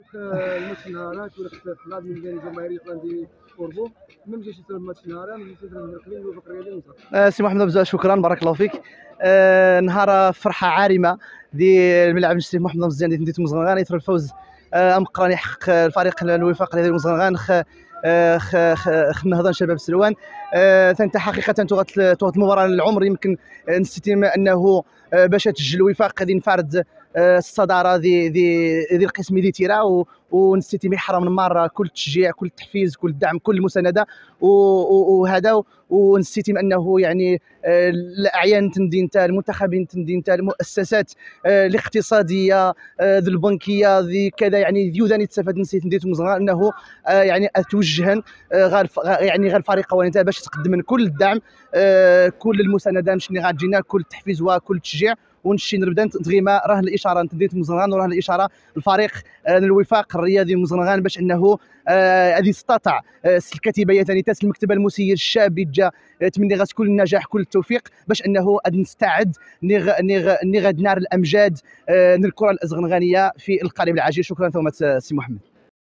الماتش نهارات ولا في اللاعب من الجماهيري عندي قربو ما مشيتش يصير الماتش نهارا مشيت نركلين وفق الرياضي المصري. سي محمد بزاف شكرا بارك الله فيك. نهار فرحه عارمه ديال الملعب الشريف محمد مزيان ديال مدينه مزغنغان يثر الفوز مقراني حق الفريق الوفاق ديال مزغنغان خ النهضه شباب سلوان. انت حقيقه توغت المباراه العمر يمكن نستتم انه باش تسجل الوفاق غادي نفرد الصداره ديال القسم دي تيرا ونستتم حرم المار كل التشجيع كل التحفيز كل الدعم كل المسانده وهذا ونستتم انه يعني الاعيان تندين تاع المنتخبين تندين تاع المؤسسات الاقتصاديه ذي البنكيه ذي كذا يعني ديوداني تستفاد نسيت نديت مزغان انه يعني اتوجها يعني غير الفريق قوانين باش تقدم من كل الدعم كل المسانده مشني غاتجينا كل التحفيز وكل التشجيع ونشي نبدا تغيما راه الاشاره نديت مزغان وراه الاشاره الفريق الوفاق الرياضي مزغنغان باش انه غادي يستطع الكتيبه ثاني تاس المكتبه المسير الشاب جا تمني غتكون النجاح كل التوفيق باش انه غادي نستعد ني غاد نار الامجاد الكره الازغنغانيه في القريب العاجل. شكرا ثم سي محمد.